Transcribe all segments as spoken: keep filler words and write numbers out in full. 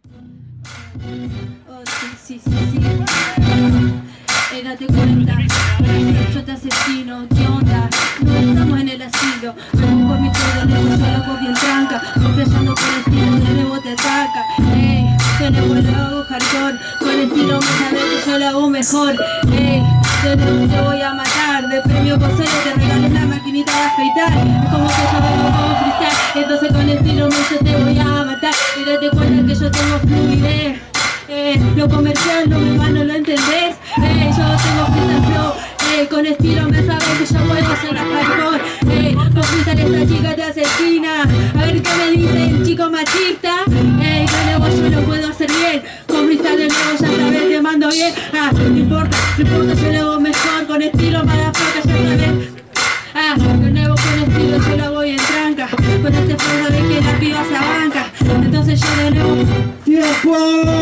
Oh, sí, sí, sí, sí. Eh, date cuenta, yo te asesino, ¿qué onda? No estamos en el asilo. Vengo con mi todo, le yo la voz bien tranca. Empezando por el estilo, de nuevo te ataca. Ey, de nuevo lo hago hardcore. Con el estilo me sabes que yo lo hago mejor. Ey, de nuevo te voy a matar. De premio por serio te regalo una maquinita de afeitar. Es como que yo vengo como freestyle. Entonces con el estilo mío yo te voy a matar. Y date cuenta que yo tengo fluidez. Eh, lo comercial no me va, no lo entendés. Eh, yo tengo freestyle flow. Eh, con estilo me sabes que yo puedo hacer hardcore. Eh, con freestyle esta chica te asesina. A ver qué me dice el chico machista. Eh, de nuevo yo lo puedo hacer bien. Con freestyle de nuevo ya sabes te mando bien. Ah, no importa, no importa, yo lo hago mejor. Con estilo motherfucker ya sabes. Ah, de nuevo con estilo yo lo voy en tranca. Con este flow sabes que la piba se abanca. Entonces yo de nuevo... ¡Tiempo!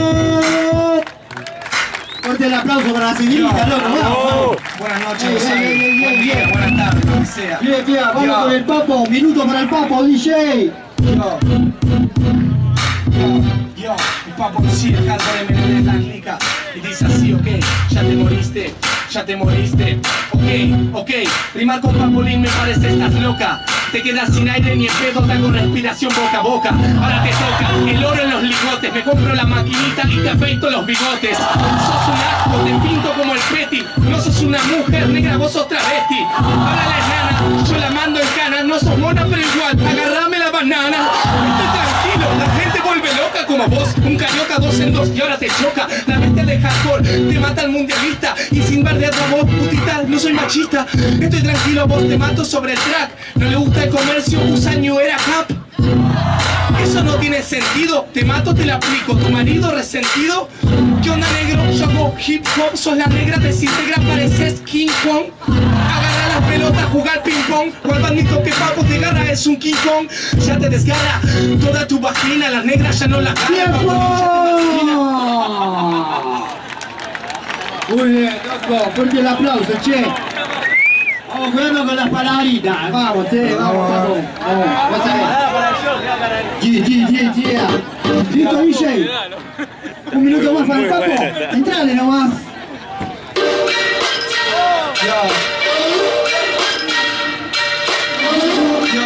Fuerte el aplauso para la civilita, loco, vamos, vamos. Buenas noches, Bien, José. bien, bien, Buen día, bien. buenas tardes, lo que sea. Bien, bien, vamos Yo. con el Papo, minuto para el Papo, D J. Yo, yo, yo, mi papo sí, el calvo de Menéndez la clica. Y dice así, ok, ya te moriste, ya te moriste. Ok, ok, rimar con Papolín me parece estás loca. Te quedas sin aire ni en pedo, te hago respiración boca a boca. Ahora te toca el oro en los ligotes. Me compro la maquinita y te afeito los bigotes. Sos un asco, te pinto como el Petty. No sos una mujer negra, vos sos travesti. Ahora la enana, yo la mando en cana. No sos mona pero igual, agarrame la banana. Estoy tranquilo, la gente vuelve loca como vos. Un carioca dos en dos y ahora te choca. La bestia de hardcore te mata al mundialista. Y sin bardear a vos, putita, no soy machista. Estoy tranquilo, vos te mato sobre el track. No le gusta el comercio, usa New Era Cap. Eso no tiene sentido, te mato, te la aplico. ¿Tu marido resentido? ¿Qué onda, negro? Yo hago hip hop, sos la negra, desintegra, pareces King Kong. Agarra las pelotas, jugar ping pong. Cual bandito que papo te agarra es un King Kong. Ya te desgarra toda tu vagina, las negras ya no la agarran. Muy bien, loco, fuerte el aplauso, che. Vamos jugando con las palabritas, vamos, che, vamos, vamos, vamos, vas a ver. Yeah, yeah, yeah, yeah. Listo, D J. Un minuto más para el Papo. Entrale nomás. Yo. Yo.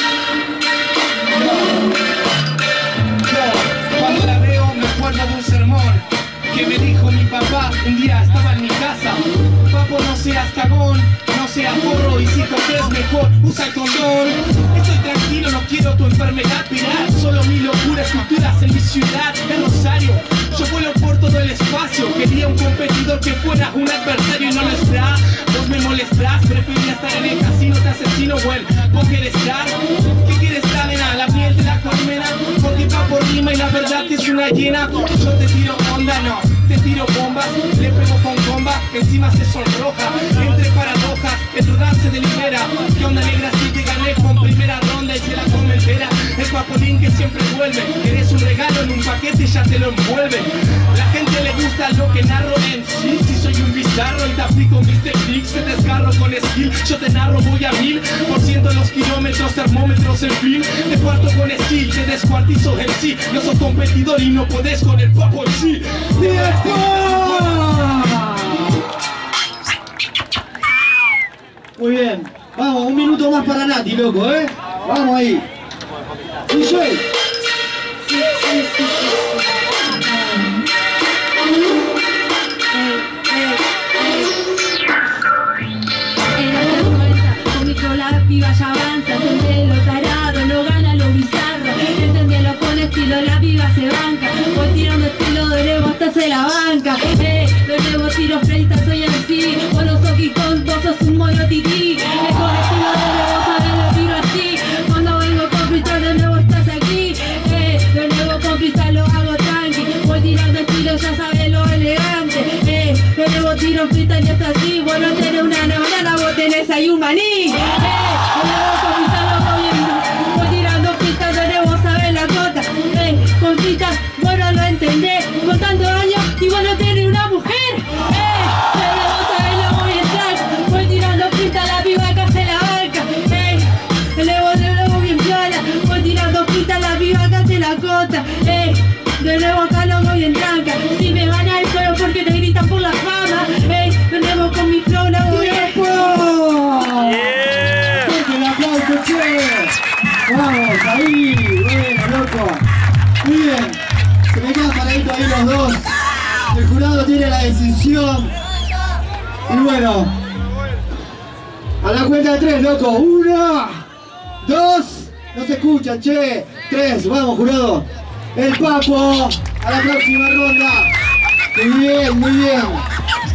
Yo. Cuando la veo me acuerdo de un sermón que me dijo mi papá un día, estaba en mi casa. Papo, no seas cagón, no seas porro y si coges mejor usa el condón. Estoy tranquilo, no quiero tu enfermedad viral. Solo mi locura, estructuras en mi ciudad, en Rosario. Yo vuelo por todo el espacio. Quería un competidor que fuera un adversario y no lo está. Vos me molestás, prefería estar en el casino, te asesino, bueno. ¿Vos querés estar? ¿Qué quieres estar, nena? La piel de la colmena. Porque Papo rima y la verdad que es una llena. Yo te tiro onda, no, te tiro bombas. Le pego con bomba, encima se sonroja. Entre paradojas, el rodar se delibera. ¿Qué onda, negra? Si te gané con primera ronda y se la come entera. El Papolín que siempre vuelve. Eres un regalo en un paquete y ya te lo envuelve. La gente le gusta lo que narro en sí. Si soy un bizarro y te aplico mis techniques, te desgarro con skill. Yo te narro, voy a mil por ciento los kilómetros, termómetros, en fin. Te parto con skill, te descuartizo en sí. No sos competidor y no podés con el Papo en sí. ¡Tiempo! Muy bien. Vamos, un minuto más para Nati, loco, ¿eh? Vamos ahí. D J. Sí, sí, sí, sí, sí. La piba ya avanza, entendé lo tarado, no gana lo bizarro, entendielo con estilo, la piba se banca, voy tirando estilo de nuevo hasta se la banca, eh, de nuevo tiro freita, soy M C, vos no sos Kikón, vos sos un mono tití, eh, con estilo de nuevo sabes lo tiro así, cuando vengo con freestyle de nuevo estás aquí, eh, de nuevo con freestyle lo hago tranqui, voy tirando estilo, ya sabes lo elegante, eh, de nuevo tiro freestyle y está así, vos no tenés una banana, vos tenés ahí un maní. Vos no lo entendés, con tantos años y vos no tenés una mujer. Eh, pero vos sabés lo voy a entrar. Voy tirando pinta a la piba que hace la barca. Eh, le voy de nuevo bien piola. Voy tirando pinta a la piba que hace la cota. Eh, de nuevo acá no voy en tranca. Si me van al suelo porque te gritan por la fama. Ey, de nuevo con mi flow la voy a... ¡Tiempo! ¡Fuerte el aplauso, che! ¡Vamos, ahí! Bueno, loco. Muy bien. Se me quedan paraditos ahí los dos. El jurado tiene la decisión. Y bueno, a la cuenta de tres, loco. Una, dos, no se escuchan, che. Tres, vamos, jurado. El Papo a la próxima ronda. Muy bien, muy bien.